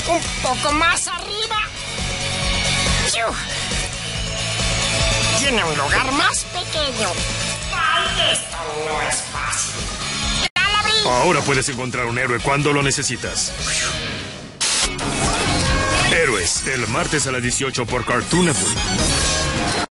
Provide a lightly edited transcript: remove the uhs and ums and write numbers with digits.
Un poco más arriba. Tiene un lugar más pequeño. Ay, esto no es fácil. ¡Ya la abrí! Ahora puedes encontrar un héroe cuando lo necesitas. Héroes, el martes a las 18 por Cartoon Network.